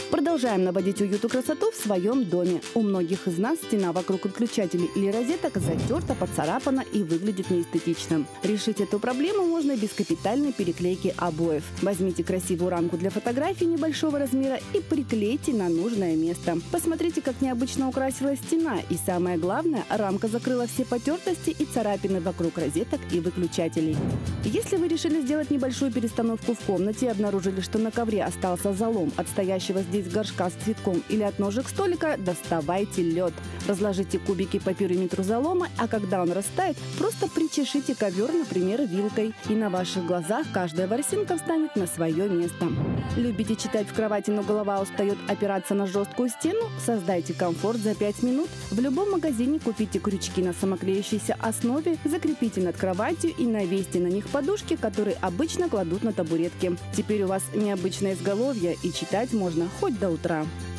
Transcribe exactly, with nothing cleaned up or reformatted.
Продолжаем наводить уют и красоту в своем доме. У многих из нас стена вокруг отключателей или розеток затерта, поцарапана и выглядит неэстетично. Решить эту проблему можно без капитальной переклейки обоев. Возьмите красивую рамку для фотографий небольшого размера и приклейте на нужное место. Посмотрите, как необычно украсилась стена, и самое главное, рамка закрыла все потертости и царапины вокруг розеток и выключателей. Если вы решили сделать небольшую перестановку в комнате и обнаружили, что на ковре остался залом от стоящего здесь горшка с цветком или от ножек столика, доставайте лед. Разложите кубики по периметру залома, а когда он растает, просто причешите ковер, например, вилкой. И на ваших глазах каждая ворсинка встанет на свое место. Любите читать в кровати, но голова устает опираться на жесткую стену? Создайте комфорт за пять минут. В любом магазине купите крючки на самоклеющейся основе, закрепите над кроватью и навесьте на них подушки, которые обычно кладут на табуретки. Теперь у вас необычное изголовье, и читать можно хоть до утра.